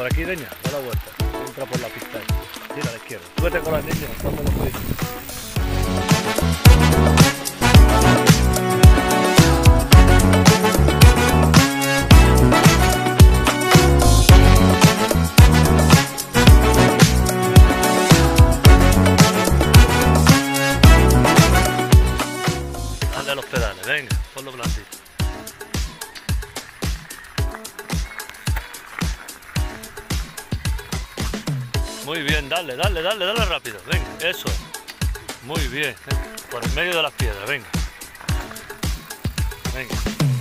Por aquí, Deña, da la vuelta. Entra por la pista ahí. Tira a la izquierda. Súbete con las niñas, cuando lo puedes. Dale a los pedales, venga, ponlo blandito. Muy bien, dale rápido, venga, eso. Muy bien, por el medio de las piedras, venga. Venga.